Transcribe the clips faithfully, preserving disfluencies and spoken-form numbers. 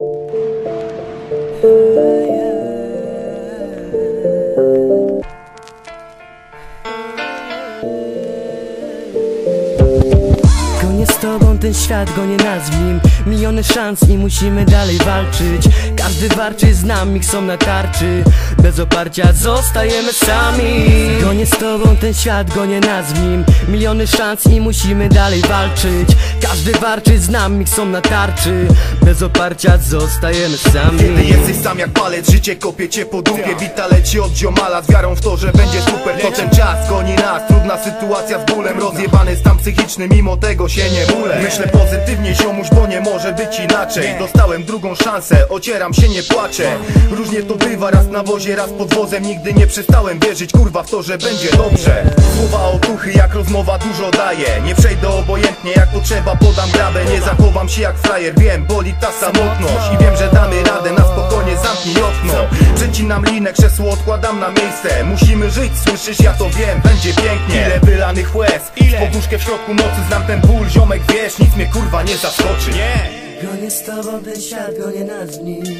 Gonię z tobą ten świat, gonię nas w nim. Miliony szans i musimy dalej walczyć. Każdy warczy z nami, chcą na tarczy. Bez oparcia zostajemy sami. Gonię z tobą ten świat, gonię nas w nim. Miliony szans i musimy dalej walczyć. Każdy warczy z nami, chcą na tarczy. Bez oparcia zostajemy sami. Kiedy jesteś sam jak palec, życie kopie cię po dupie. Wita leci od ziomala z wiarą w to, że będzie super. To ten czas goni nas, trudna sytuacja z bólem. Rozjebany stan psychiczny, mimo tego się nie mulę. Myślę pozytywnie ziomuś, bo nie może być inaczej. Dostałem drugą szansę, ocieram się, nie płaczę. Różnie to bywa, raz na wozie, raz pod wozem. Nigdy nie przestałem wierzyć, kurwa, w to, że będzie dobrze. Słowa otuchy, jak rozmowa dużo daje. Nie przejdę obojętnie, jak potrzeba podam grabę. Nie zachowam się jak frajer, wiem, boli ta samotność. I wiem, że damy radę, na spokojnie zamknij okno. Przecinam linę, krzesło odkładam na miejsce. Musimy żyć, słyszysz, ja to wiem, będzie pięknie. Ile wylanych łez, poduszkę w środku nocy. Znam ten ból, ziomek, wiesz, nic mnie kurwa nie zaskoczy. Gonię z tobą ten świat, gonię nas w nim.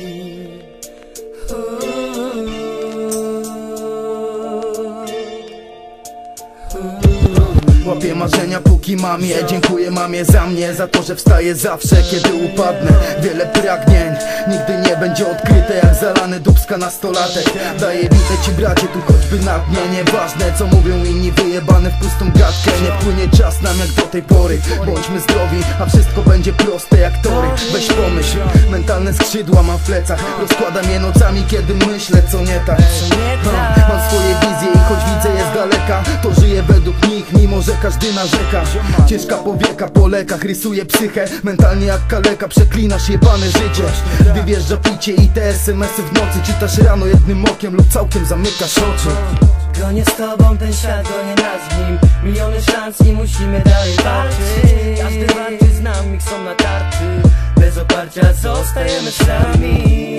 Łapię marzenia póki mam je. Dziękuję mamie za mnie, za to, że wstaję zawsze, kiedy upadnę. Wiele pragnień nigdy nie będzie odkryte, jak zalany dubska nastolatek. Daję bitę ci bracie, tu choćby na dnie. Nieważne co mówią inni, wyjebane w pustą gadkę. Nie płynie czas nam jak do tej pory. Bądźmy zdrowi, a wszystko będzie proste jak tory. Weź pomyśl, mentalne skrzydła mam w plecach. Rozkładam je nocami, kiedy myślę co nie tak. Mam swoje wizje i choć widzę je z daleka, to żyję według nich, mimo że każdy narzeka. Ciężka powieka po lekach, rysuje psychę. Mentalnie jak kaleka, przeklinasz jebane życie. Gdy wjeżdża picie i te es em esy w nocy, czytasz rano jednym okiem lub całkiem zamykasz oczy. Gonię z tobą ten świat, gonię nas w nim. Miliony szans i musimy dalej walczyć. Każdy walczy z nami, chcą na tarczy. Bez oparcia zostajemy sami.